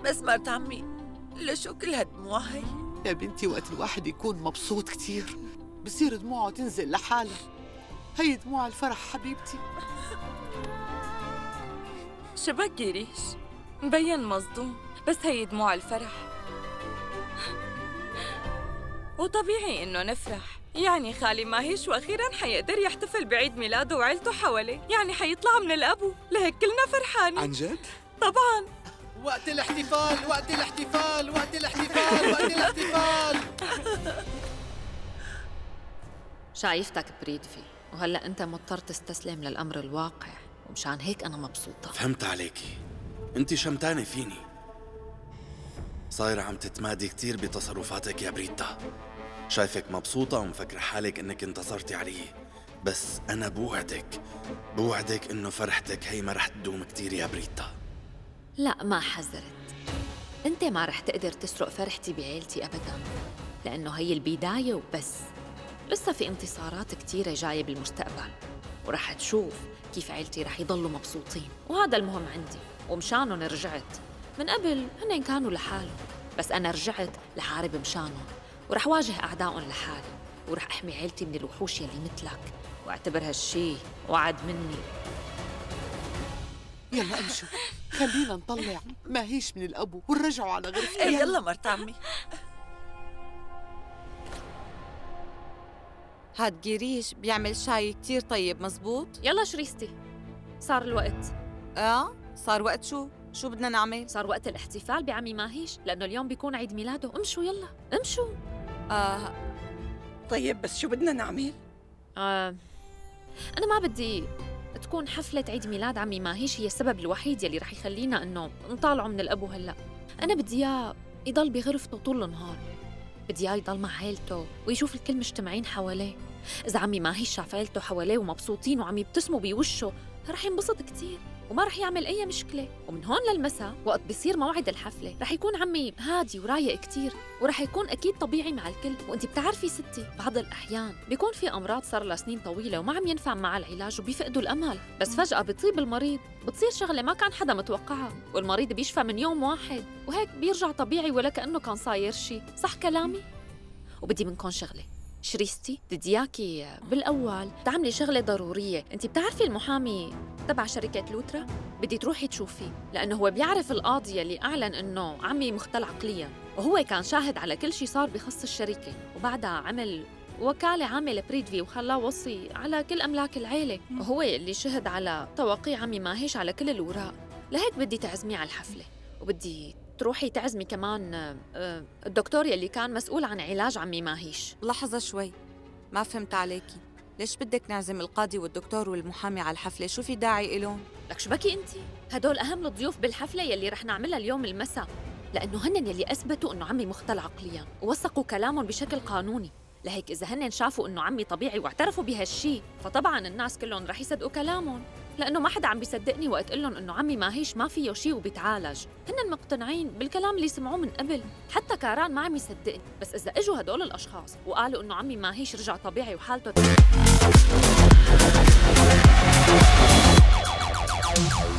بس مرت عمي لشو كل هالدموع هي؟ يا بنتي وقت الواحد يكون مبسوط كتير بصير دموعه تنزل لحالها. هي دموع الفرح حبيبتي. شبكي ريش مبين مصدوم، بس هي دموع الفرح. وطبيعي إنه نفرح، يعني خالي ماهيش وأخيراً حيقدر يحتفل بعيد ميلاده وعيلته حواليه، يعني حيطلع من الأبو، لهيك كلنا فرحانين. عن جد؟ طبعاً. وقت الاحتفال وقت الاحتفال وقت الاحتفال وقت الاحتفال. شايفتك بريدفي، وهلأ أنت مضطر تستسلم للأمر الواقع، ومشان هيك أنا مبسوطة. فهمت عليكي، أنت شمتانة فيني، صايرة عم تتمادي كتير بتصرفاتك يا بريتا. شايفك مبسوطة ومفكرة حالك إنك انتصرتي علي، بس أنا بوعدك إنه فرحتك هي ما رح تدوم كتير يا بريتا. لا ما حذرت، أنت ما رح تقدر تسرق فرحتي بعيلتي أبداً، لأنه هي البداية وبس. لسه في انتصارات كتيرة جاية بالمستقبل، ورح تشوف كيف عيلتي رح يضلوا مبسوطين، وهذا المهم عندي. ومشانهم رجعت، من قبل هن كانوا لحالهم، بس أنا رجعت لحارب مشانهم، ورح واجه أعدائهم لحالي، ورح أحمي عيلتي من الوحوش يلي مثلك، واعتبر هالشي وعد مني. يلا امشوا، خلينا نطلع ماهيش من الأبو ونرجعوا على غرفتنا. ايه يلا مرت عمي. هاد قريش بيعمل شاي كتير طيب، مزبوط؟ يلا شريستي، صار الوقت. صار وقت شو بدنا نعمل؟ صار وقت الاحتفال بعمي ماهيش، لأنه اليوم بيكون عيد ميلاده. امشوا يلا امشوا. طيب بس شو بدنا نعمل؟ أنا ما بدي تكون حفلة عيد ميلاد عمي ماهيش هي السبب الوحيد يلي رح يخلينا إنه نطالعه من الأبو هلأ. أنا بدي إياه يضل بغرفته طول النهار، بدي إياه يضل مع عيلته ويشوف الكل مجتمعين حواليه. إذا عمي ماهيش شاف عيلته حواليه ومبسوطين وعم يبتسموا بوشه، رح ينبسط كتير وما رح يعمل أي مشكلة. ومن هون للمساء وقت بيصير موعد الحفلة رح يكون عمي هادي ورايق كتير، ورح يكون أكيد طبيعي مع الكل. وأنت بتعرفي ستي، بعض الأحيان بيكون في أمراض صار لها سنين طويلة وما عم ينفع مع العلاج وبيفقدوا الأمل، بس فجأة بيطيب المريض، بتصير شغلة ما كان حدا متوقعها، والمريض بيشفى من يوم واحد، وهيك بيرجع طبيعي ولا كأنه كان صاير شي. صح كلامي؟ وبدي منكم شغلة شريستي، بدي اياكي بالاول تعملي شغله ضروريه. انت بتعرفي المحامي تبع شركه لوترا؟ بدي تروحي تشوفيه، لانه هو بيعرف القاضي اللي اعلن انه عمي مختل عقليا، وهو كان شاهد على كل شيء صار بخص الشركه، وبعدها عمل وكاله عامه لبريدفي وخلاه وصي على كل املاك العيله، وهو اللي شهد على توقيع عمي ماهيش على كل الاوراق. لهيك بدي تعزميه على الحفله، وبدي تروحي تعزمي كمان الدكتور يلي كان مسؤول عن علاج عمي ماهيش. لحظة شوي، ما فهمت عليكي. ليش بدك نعزم القاضي والدكتور والمحامي على الحفلة؟ شو في داعي إلهم؟ لك شو بكي انت؟ هدول أهم الضيوف بالحفلة يلي رح نعملها اليوم المساء، لأنه هن يلي أثبتوا إنه عمي مختل عقليا ووثقوا كلامهم بشكل قانوني. لهيك إذا هن شافوا إنه عمي طبيعي واعترفوا بهالشي، فطبعاً الناس كلهم رح يصدقوا كلامهم، لأنه ما حدا عم بيصدقني وقت قل لهم إنه عمي ماهيش ما فيه شيء وبيتعالج. هن مقتنعين بالكلام اللي سمعوه من قبل، حتى كاران ما عم يصدقني. بس إذا إجوا هدول الأشخاص وقالوا إنه عمي ماهيش رجع طبيعي وحالته